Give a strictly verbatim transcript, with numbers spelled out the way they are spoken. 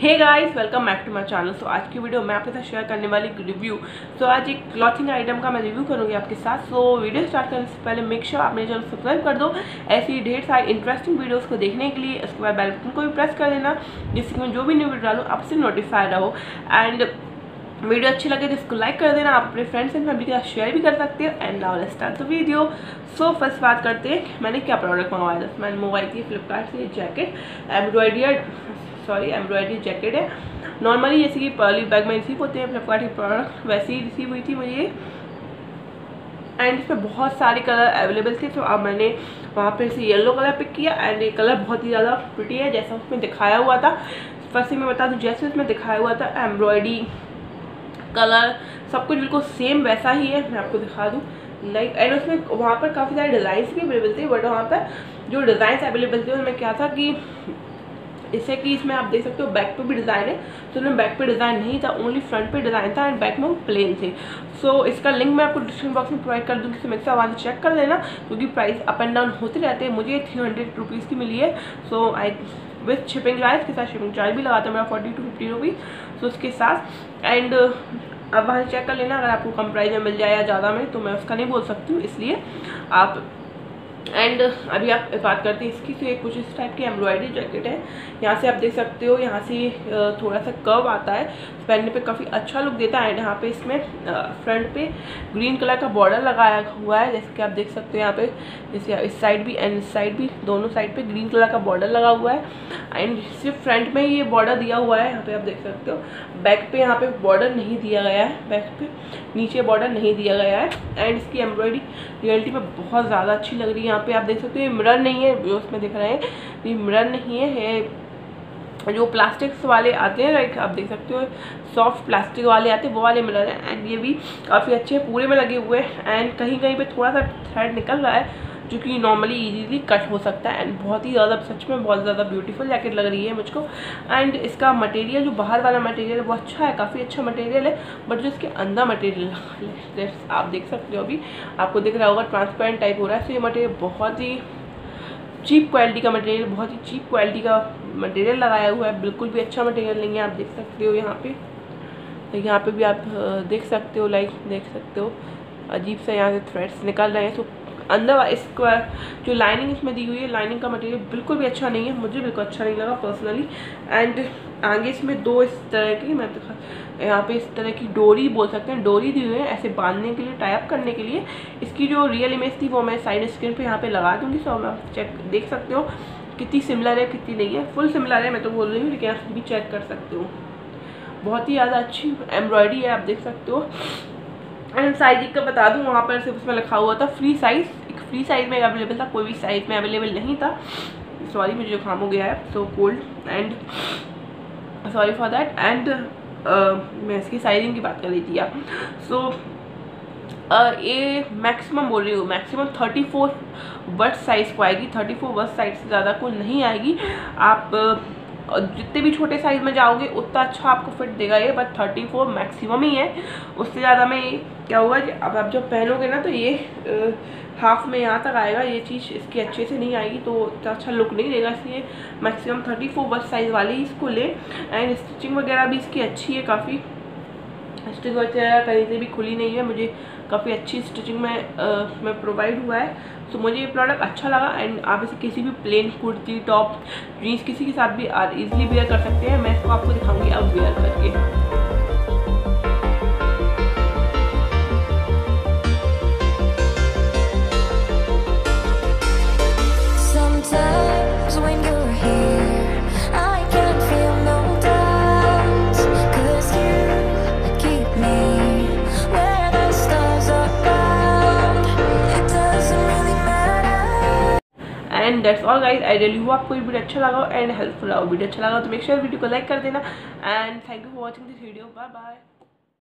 Hey guys, welcome back to my channel. So आज की video मैं आपके साथ शेयर करने वाली रिव्यू। सो आज एक क्लॉथिंग आइटम का मैं रिव्यू करूंगी आपके साथ। सो so, वीडियो स्टार्ट करने से पहले मेक श्योर आप मेरे चैनल सब्सक्राइब कर दो ऐसी ढेर सारी इंटरेस्टिंग वीडियोस को देखने के लिए। उसके बाद बेल बटन को भी प्रेस कर देना जिससे मैं जो भी न्यू वीडियो डालूँ आपसे नोटिफाई रहो। एंड वीडियो अच्छी लगे तो इसको लाइक कर देना, आप अपने फ्रेंड्स एंड फैमिली के साथ शेयर भी कर सकते हो। And now let's start the video. So first बात करते हैं मैंने क्या प्रोडक्ट मंगवाया था। मैंने मंगवाई थी फ्लिपकार्ट से jacket, embroidery sorry embroidery jacket है। नॉर्मली जैसे कि पर्ली बैग में रिसीव होते हैं फ्लिपकार्ट के प्रोडक्ट, वैसे ही रिसीव हुई थी मुझे। एंड इसमें बहुत सारे कलर अवेलेबल थे, तो अब मैंने वहाँ पर से येलो कलर पिक किया। एंड ये कलर बहुत ही ज़्यादा प्रिटी है जैसा उसमें दिखाया हुआ था। फर्स्ट मैं बता दूँ, जैसे उसमें दिखाया हुआ था एम्ब्रॉयडरी कलर सब कुछ बिल्कुल सेम वैसा ही है। मैं आपको दिखा दूँ लाइक एंड उसमें वहाँ पर काफ़ी सारे डिज़ाइंस भी अवेलेबल थे। बट वहाँ पर जो डिज़ाइंस अवेलेबल थे उनमें क्या था कि इससे कि इसमें आप देख सकते हो बैक पे भी डिज़ाइन है, तो उनमें बैक पे डिज़ाइन नहीं था, ओनली फ्रंट पे डिज़ाइन था एंड बैक में प्लेन थे। सो so, इसका लिंक मैं आपको डिस्क्रिप्शन बॉक्स में प्रोवाइड कर दूँगी, तो मेरे से वहाँ से चेक कर लेना क्योंकि प्राइस अप एंड डाउन होते रहते हैं। मुझे थ्री हंड्रेड रुपीज़ की मिली है। So I with shipping charge के साथ शिपिंग चार्ज भी लगाता है मेरा forty two fifty rupees so उसके साथ। एंड अब वहाँ चेक कर लेना, अगर आपको कम प्राइस में मिल जाए या ज़्यादा में, तो मैं उसका नहीं बोल सकती हूँ, इसलिए आप। एंड अभी आप बात करते हैं इसकी, तो ये कुछ इस टाइप की एम्ब्रॉयडरी जैकेट है। यहाँ से आप देख सकते हो, यहाँ से थोड़ा सा कर्व आता है, पहनने पे काफ़ी अच्छा लुक देता है। एंड यहाँ पे इसमें फ्रंट पे ग्रीन कलर का बॉर्डर लगाया हुआ है, जैसे कि आप देख सकते हो यहाँ पे, जैसे इस साइड भी एंड इस साइड भी, दोनों साइड पे ग्रीन कलर का बॉर्डर लगा हुआ है। एंड सिर्फ फ्रंट में ही ये बॉर्डर दिया हुआ है, यहाँ पे आप देख सकते हो। बैक पे यहाँ पे बॉर्डर नहीं दिया गया है, बैक पे नीचे बॉर्डर नहीं दिया गया है। एंड इसकी एम्ब्रॉयडरी रियलिटी में बहुत ज़्यादा अच्छी लग रही है। यहाँ पे आप देख सकते हो ये मिरर नहीं है, जो उसमें दिख रहे हैं ये मिरर नहीं है, ये जो प्लास्टिक्स वाले आते हैं लाइक आप देख सकते हो सॉफ्ट प्लास्टिक वाले आते हैं वो वाले मिरर हैं। एंड ये भी काफ़ी अच्छे पूरे में लगे हुए हैं। एंड कहीं कहीं पे थोड़ा सा थ्रेड निकल रहा है जो कि नॉर्मली इजीली कट हो सकता है। एंड बहुत ही ज़्यादा सच में बहुत ज़्यादा ब्यूटीफुल जैकेट लग रही है मुझको। एंड इसका मटेरियल जो बाहर वाला मटेरियल है वो अच्छा है, काफ़ी अच्छा मटेरियल है। बट जो इसके अंदर मटेरियल आप देख सकते हो, अभी आपको दिख रहा होगा ट्रांसपेरेंट टाइप हो रहा है। तो ये मटेरियल बहुत ही चीप क्वालिटी का मटेरियल बहुत ही चीप क्वालिटी का मटेरियल लगाया हुआ है, बिल्कुल भी अच्छा मटेरियल नहीं है। आप देख सकते हो यहाँ पे, तो यहाँ पे भी आप देख सकते हो, लाइक देख सकते हो अजीब सा यहाँ से थ्रेड्स निकल रहे हैं। तो अंदर इसको जो लाइनिंग इसमें दी हुई है, लाइनिंग का मटेरियल बिल्कुल भी अच्छा नहीं है, मुझे बिल्कुल अच्छा नहीं लगा पर्सनली। एंड आगे इसमें दो इस तरह की, मैं दिखा यहाँ पे इस तरह की डोरी बोल सकते हैं, डोरी दी हुई है ऐसे बांधने के लिए, टाई अप करने के लिए। इसकी जो रियल इमेज थी वो मैं साइड स्क्रीन पे यहाँ पे लगा दूँगी, सो आप चेक देख सकते हो कितनी सिमिलर है कितनी नहीं है। फुल सिमिलर है मैं तो बोल रही हूँ, लेकिन आप भी चेक कर सकते हो। बहुत ही ज़्यादा अच्छी एम्ब्रॉयडरी है, आप देख सकते हो। एंड साइज का बता दूँ, वहाँ पर सिर्फ उसमें लिखा हुआ था फ्री साइज़, एक फ्री साइज़ में अवेलेबल था, कोई भी साइज़ में अवेलेबल नहीं था। सॉरी मुझे जुकाम हो गया है, so cold and sorry for that. And मैं इसकी साइजिंग की बात कर रही थी आप। सो uh, ये मैक्सिमम बोल रही हूँ, मैक्सिमम थर्टी फोर वर्स साइज़ को आएगी, थर्टी फोर वर्स साइज़ से ज़्यादा को नहीं आएगी। आप uh, जितने भी छोटे साइज़ में जाओगे उतना अच्छा आपको फिट देगा ये, बट थर्टी फोर मैक्सिमम ही है। उससे ज़्यादा में क्या होगा कि अब आप जब पहनोगे ना तो ये uh, हाफ में यहाँ तक आएगा, ये चीज़ इसकी अच्छे से नहीं आएगी, तो इतना अच्छा लुक नहीं देगा। इसलिए मैक्सिमम थर्टी फोर बस साइज़ वाले ही इसको ले। एंड स्टिचिंग वगैरह भी इसकी अच्छी है, काफ़ी स्टिच वगैरह कहीं से भी खुली नहीं है, मुझे काफ़ी अच्छी स्टिचिंग में आ, में प्रोवाइड हुआ है। तो मुझे ये प्रोडक्ट अच्छा लगा। एंड आप इसे किसी भी प्लेन कुर्ती टॉप जीन्स किसी के साथ भी ईजिली वेयर कर सकते हैं। मैं इसको आपको दिखाऊँगी अब वेयर करके। And that's all guys, I really hope आपको ये वीडियो अच्छा लगा एंड हेल्पफुल लगा। वीडियो अच्छा लगा तो मेक श्योर वीडियो को लाइक कर देना। And thank you for watching this video, bye bye.